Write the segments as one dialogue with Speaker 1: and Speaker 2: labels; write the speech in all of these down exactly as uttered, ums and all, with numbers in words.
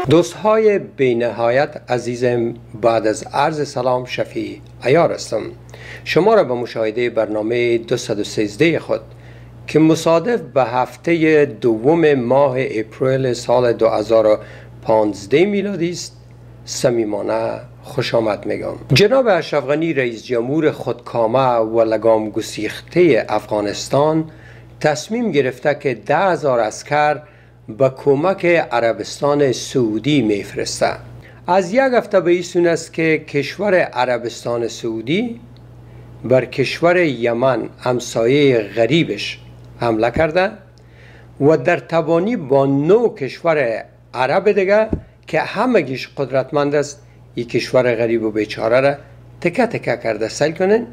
Speaker 1: دوستهای بی نهایت عزیزم، بعد از عرض سلام شفیع عیار هستم. شما را به مشاهده برنامه دویست و سیزده خود که مصادف به هفته دوم ماه اپریل سال دو هزار و پانزده میلادی است صمیمانه خوش آمد میگم. جناب اشرف غنی رئیس جمهور خودکامه و لگام گسیخته افغانستان تصمیم گرفته که ده هزار عسکر به کمک عربستان سعودی میفرسته. از یک هفته به این سو است که کشور عربستان سعودی بر کشور یمن همسایه غریبش حمله کرده و در تبانی با نو کشور عرب دیگه که همگیش قدرتمند است این کشور غریب و بیچاره را تکه تکه کرده. سیل کنین.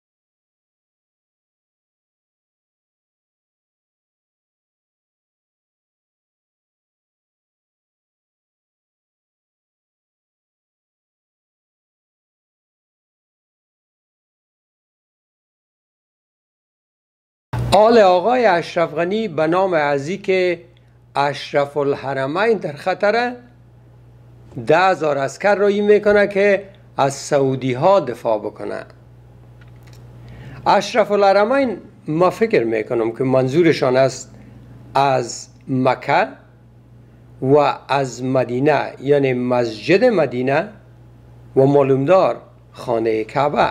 Speaker 1: آل آقای اشرف غنی به نام ازی که اشرف الحرمین در خطره ده هزار عسکر رایی میکنه که از سعودی ها دفاع بکنه. اشرف الحرمین ما فکر میکنم که منظورشان است از مکه و از مدینه، یعنی مسجد مدینه و معلومدار خانه کعبه.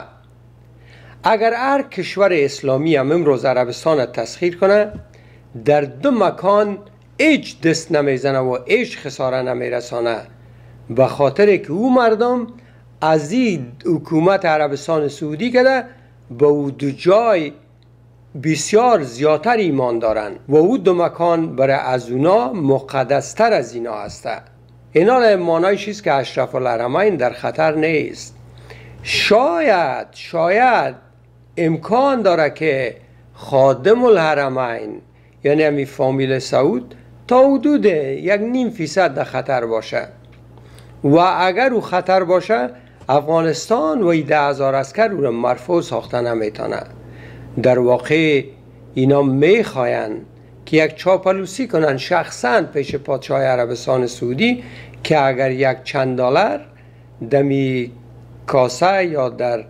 Speaker 1: اگر هر کشور اسلامی هم امروز عربستان را تسخیر کنه، در دو مکان هیچ دست نمیزنه و هیچ خساره نمیرسانه، به خاطر که او مردم از این حکومت عربستان سعودی کده به او دو جای بسیار زیادتر ایمان دارن و او دو مکان برای از اونا مقدستر از اینا هسته. اینا معنایش است که اشرف الحرمین در خطر نیست. شاید شاید امکان داره که خادم الحرمین، یعنی همی فامیل سعود، تا حدود یک نیم فیصد در خطر باشه و اگر او خطر باشه افغانستان و ده هزار عسکر او را مرفوع ساخته نمیتونه. در واقع اینا میخواین که یک چاپلوسی کنن شخصا پیش پادشاه عربستان سعودی که اگر یک چند دلار دمی کاسه یا در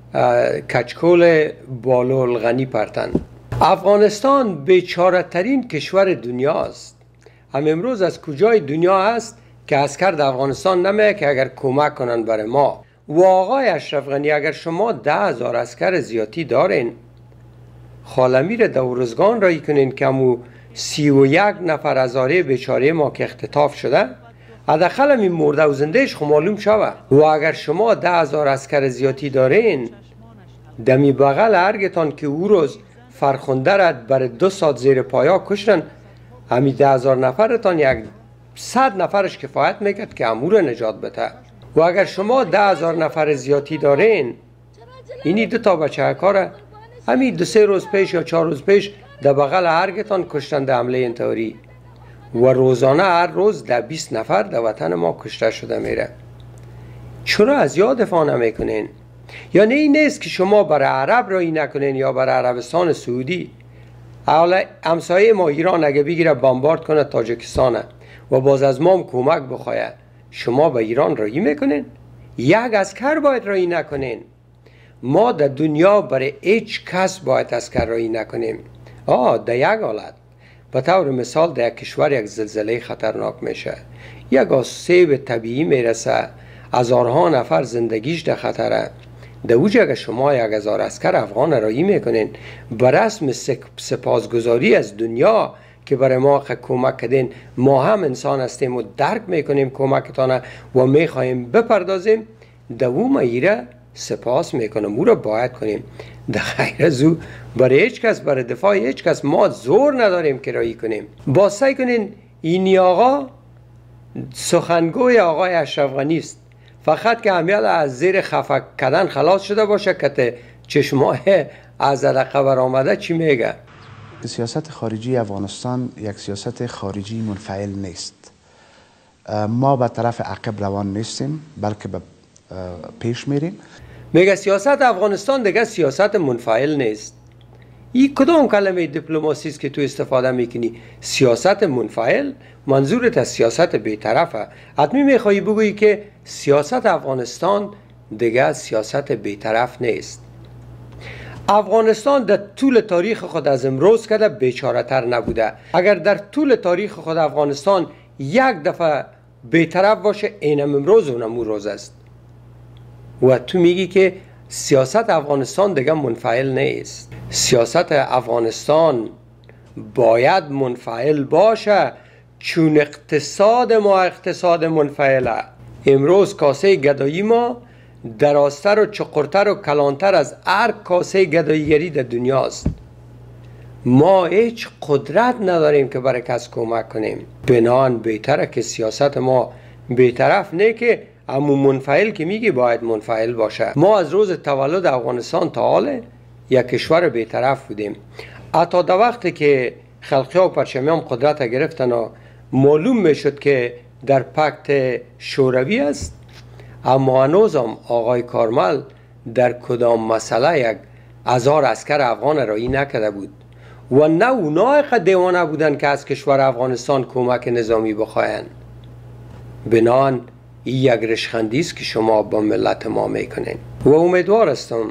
Speaker 1: کچکول بالول غنی پرتن. افغانستان بیچاره ترین کشور دنیا است. هم امروز از کجای دنیا هست که عسکر در افغانستان نمیه که اگر کمک کنن برای ما. و آقای اشرف غنی اگر شما ده هزار عسکر زیادی دارین، خالمیر دورزگان رایی کنین که همو سی و یک نفر هزاره بیچاره ما که اختطاف شده حداقل این مرده و زندهش خو معلوم شوه. و اگر شما ده هزار عسکر زیادی دارین، دمی بغل ارگتان که او روز فرخنده رد برای دو ساعت زیر پایا کشتن، همی ده هزار نفرتان یک صد نفرش کفایت میکرد که امور نجات بده. و اگر شما ده هزار نفر زیادی دارین، اینی دو تا بچه کاره همی دو سه روز پیش یا چهار روز پیش در بغل ارگتان کشتن در حمله انتحاری و روزانه هر روز در بیست نفر در وطن ما کشته شده میره. چرا از یاد دفاع نمیکنین؟ یعنی این نیست که شما برای عرب رایی نکنین یا برای عربستان سعودی. حالا همسایه ما ایران اگه بگیره بمبارد کنه تاجیکستان و باز از ما کمک بخواه، شما به ایران رایی میکنین؟ یک عسکر باید رایی نکنین. ما در دنیا برای هیچ کس باید عسکر رایی نکنیم. آه در یک حالت، به طور مثال در یک کشور یک زلزله خطرناک میشه، یک آسیب طبیعی میرسه، هزارها نفر زندگیش در خطره، در اوجه اگر شما یک هزار عسکر افغان رایی میکنین به رسم سپاسگزاری از دنیا که برای ما کمک کردین، ما هم انسان هستیم و درک میکنیم کمکتانه و میخواهیم بپردازیم، در او مایره سپاس میکنم، او را باید کنیم. در غیر از او برای هیچ کس، برای دفاع هیچ کس ما زور نداریم که رایی کنیم. با سعی کنین اینی آقا سخنگوی آقای اشرف غنی است، فقط که همیال از زیر خفه کردن خلاص شده باشه که چشماه از علاقه بر آمده چی میگه.
Speaker 2: سیاست خارجی افغانستان یک سیاست خارجی منفعل نیست. ما به طرف عقب روان نیستیم بلکه به پیش میریم.
Speaker 1: میگه سیاست افغانستان دیگه سیاست منفعل نیست. این کدام کلمه دیپلماسی است که تو استفاده میکنی؟ سیاست منفعل؟ منظورت از سیاست بیطرفه. حتمی میخوایی بگویی که سیاست افغانستان دیگه سیاست بیطرف نیست. افغانستان در طول تاریخ خود از امروز کده بیچاره تر نبوده. اگر در طول تاریخ خود افغانستان یک دفعه بیطرف باشه، اینم امروز اونم اون روز است. و تو میگی که سیاست افغانستان دیگه منفعل نیست. سیاست افغانستان باید منفعل باشه، چون اقتصاد ما اقتصاد منفعله. امروز کاسه گدایی ما درازتر و چقرتر و کلانتر از هر کاسه گداییگری در دنیاست. ما هیچ قدرت نداریم که برای کس کمک کنیم. بنان بهتره که سیاست ما بیطرف نه، که اما منفعل که میگی باید منفعل باشه. ما از روز تولد افغانستان تا حال یک کشور بیطرف بودیم. حتی در وقتی که خلقی و پرچمیان قدرت گرفتن و معلوم میشد که در پکت شوروی است، اما هنوز هم آقای کارمل در کدام مسئله یک هزار عسکر افغان رایی نکرده بود و نه اونا قد دیوانه بودن که از کشور افغانستان کمک نظامی بخواین. بنان این یک رشخندی است که شما با ملت ما میکنین و امیدوار هستم.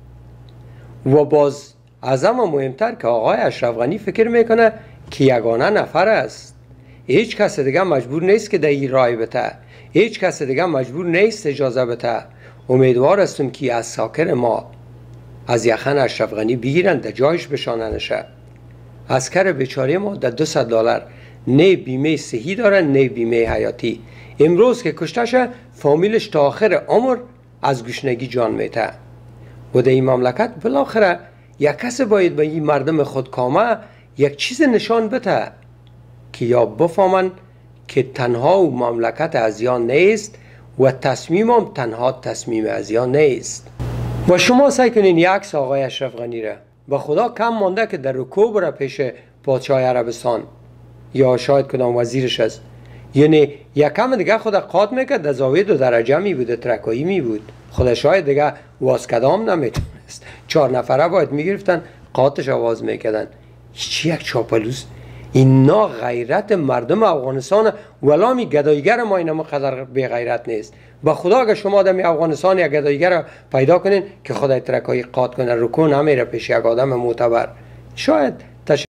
Speaker 1: و باز از همه مهمتر که آقای اشرف غنی فکر میکنه که یگانه نفر است، هیچ کس دیگه مجبور نیست که در این رای بته، هیچ کس دیگه مجبور نیست اجازه بده. امیدوار هستم که از ساکر ما از یخن اشرف غنی بگیرن، در جایش بشاننشه. عسکر بیچاره ما در دو صد دلار نه بیمه صحی داره نه بیمه حیاتی. امروز که کشتشه فامیلش تا آخر عمر از گشنگی جان میته. و در این مملکت بالاخره یک کس باید به این مردم خودکامه یک چیز نشان بده که یا بفهمن که تنها و مملکت ازیان نیست و تصمیم هم تنها تصمیم ازیان نیست. و شما سعی کنین یک عکس آقای اشرف غنی را به خدا کم مانده که در رکوع بره پیش پادشاه عربستان یا شاید کدام وزیرش است، یعنی یکم دیگه خود قاط میکرد در زاویه دو درجه می بود، ترکایی می بود، خود شاید دیگه واسکدام نمیتونست، چهار نفره باید میگرفتن قاطش آواز میکردن. چی یک چاپلوس؟ اینا غیرت مردم افغانستان، ولا می گدایگر ما اینم قدر بی غیرت نیست. با خدا اگه شما در افغانستان یک گدایگر پیدا کنین که خدای ترکایی قاط کنه، رکوع نمیره پیش یک آدم معتبر، شاید